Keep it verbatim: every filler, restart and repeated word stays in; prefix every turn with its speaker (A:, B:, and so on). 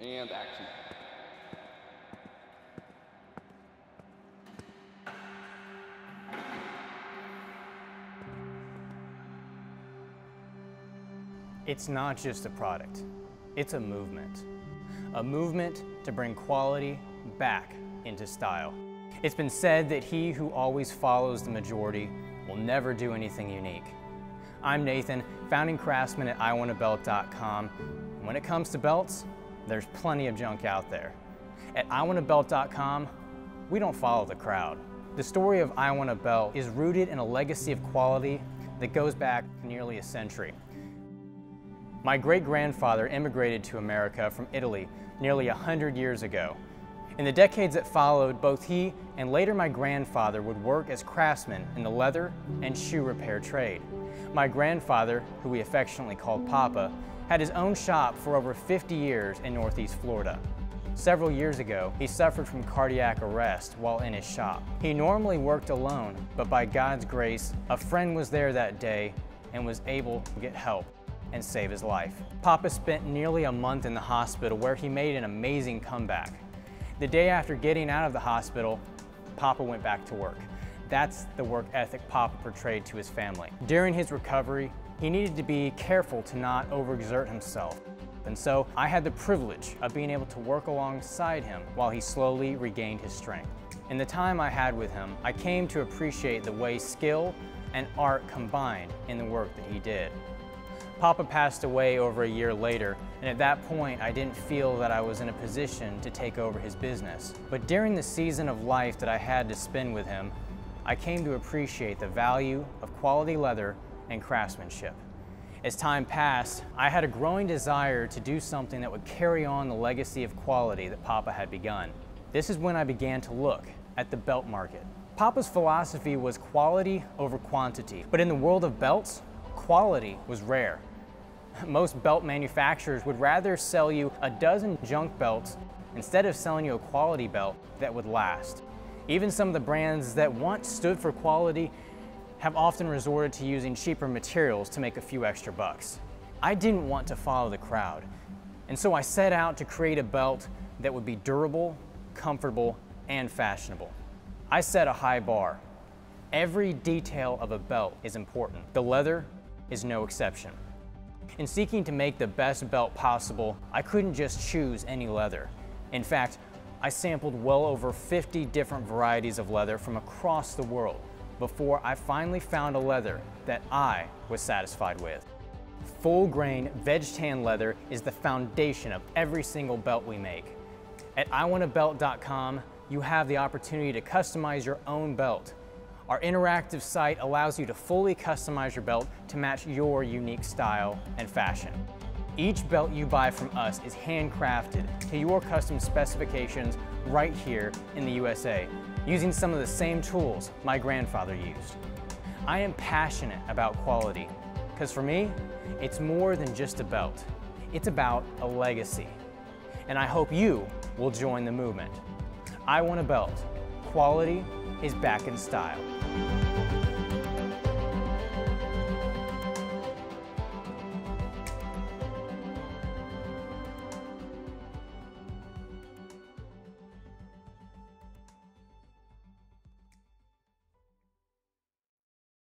A: And action.
B: It's not just a product, it's a movement. A movement to bring quality back into style. It's been said that he who always follows the majority will never do anything unique. I'm Nathan, founding craftsman at I want a belt dot com. When it comes to belts, there's plenty of junk out there. At I want a belt dot com, we don't follow the crowd. The story of I Want a Belt is rooted in a legacy of quality that goes back nearly a century. My great-grandfather immigrated to America from Italy nearly a hundred years ago. In the decades that followed, both he and later my grandfather would work as craftsmen in the leather and shoe repair trade. My grandfather, who we affectionately called Papa, had his own shop for over fifty years in Northeast Florida. Several years ago, he suffered from cardiac arrest while in his shop. He normally worked alone, but by God's grace, a friend was there that day and was able to get help and save his life. Papa spent nearly a month in the hospital where he made an amazing comeback. The day after getting out of the hospital, Papa went back to work. That's the work ethic Papa portrayed to his family. During his recovery, he needed to be careful to not overexert himself. And so I had the privilege of being able to work alongside him while he slowly regained his strength. In the time I had with him, I came to appreciate the way skill and art combined in the work that he did. Papa passed away over a year later, and at that point I didn't feel that I was in a position to take over his business. But during the season of life that I had to spend with him, I came to appreciate the value of quality leather and craftsmanship. As time passed, I had a growing desire to do something that would carry on the legacy of quality that Papa had begun. This is when I began to look at the belt market. Papa's philosophy was quality over quantity, but in the world of belts, quality was rare. Most belt manufacturers would rather sell you a dozen junk belts instead of selling you a quality belt that would last. Even some of the brands that once stood for quality have often resorted to using cheaper materials to make a few extra bucks. I didn't want to follow the crowd, and so I set out to create a belt that would be durable, comfortable, and fashionable. I set a high bar. Every detail of a belt is important. The leather is no exception. In seeking to make the best belt possible, I couldn't just choose any leather. In fact, I sampled well over fifty different varieties of leather from across the world before I finally found a leather that I was satisfied with. Full-grain veg tan leather is the foundation of every single belt we make. At I want a belt dot com, you have the opportunity to customize your own belt. Our interactive site allows you to fully customize your belt to match your unique style and fashion. Each belt you buy from us is handcrafted to your custom specifications right here in the U S A, using some of the same tools my grandfather used. I am passionate about quality, because for me, it's more than just a belt. It's about a legacy. And I hope you will join the movement. I Want a Belt. Quality is back in style.